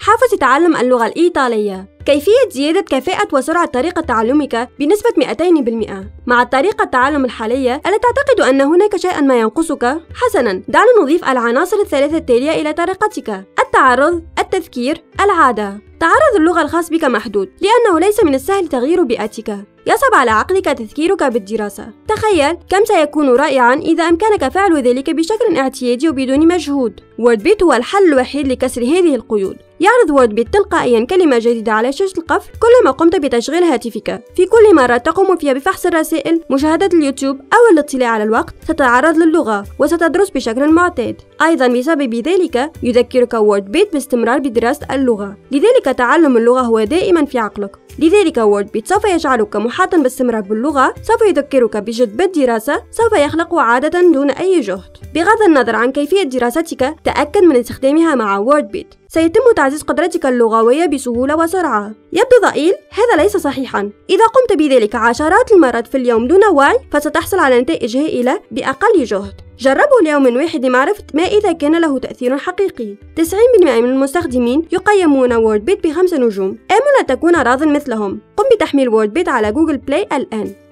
حافز تعلم اللغة الإيطالية. كيفية زيادة كفاءة وسرعة طريقة تعلمك بنسبة 200%. مع طريقة التعلم الحالية، ألا تعتقد أن هناك شيئا ما ينقصك؟ حسنا، دعنا نضيف العناصر الثلاثة التالية إلى طريقتك: التعرض، التذكير، العادة. تعرض اللغة الخاص بك محدود، لأنه ليس من السهل تغيير بيئتك. يصعب على عقلك تذكيرك بالدراسة. تخيل كم سيكون رائعا إذا أمكنك فعل ذلك بشكل اعتيادي وبدون مجهود. ووردبيت هو الحل الوحيد لكسر هذه القيود. يعرض ووردبيت تلقائيا كلمة جديدة على شاشة القفل كلما قمت بتشغيل هاتفك. في كل مرة تقوم فيها بفحص الرسائل، مشاهدة اليوتيوب أو الاطلاع على الوقت، ستتعرض للغة وستدرس بشكل معتاد. أيضا بسبب ذلك يذكرك ووردبيت باستمرار بدراسة اللغة، لذلك تعلم اللغة هو دائما في عقلك. لذلك ووردبيت سوف يجعلك محاطا باستمرار باللغة، سوف يذكرك بجد بالدراسة، سوف يخلق عادة دون أي جهد. بغض النظر عن كيفية دراستك، تأكد من استخدامها مع ووردبيت. سيتم تعزيز قدرتك اللغوية بسهولة وسرعة. يبدو ضئيل؟ هذا ليس صحيحا. إذا قمت بذلك عشرات المرات في اليوم دون وعي، فستحصل على نتائج هائلة بأقل جهد. جربوا ليوم واحد لمعرفة ما إذا كان له تأثير حقيقي. 90% من المستخدمين يقيمون ووردبيت ب5 نجوم. آمل أن تكون راضٍ مثلهم. قم بتحميل ووردبيت على جوجل بلاي الآن.